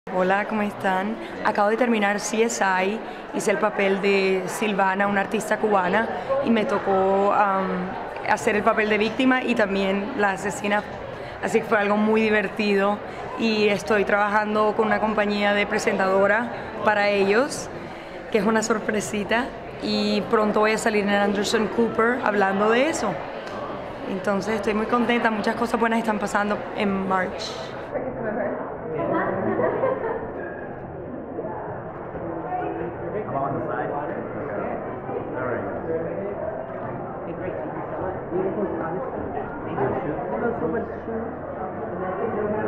Hola, ¿cómo están? Acabo de terminar CSI, hice el papel de Silvana, una artista cubana, y me tocó hacer el papel de víctima y también la asesina, así que fue algo muy divertido y estoy trabajando con una compañía de presentadora para ellos, que es una sorpresita, y pronto voy a salir en Anderson Cooper hablando de eso. Entonces estoy muy contenta, muchas cosas buenas están pasando en March. I'm on the side. All right. Hey, great. Thank you so much. Beautiful. Shoot. Hello, so much.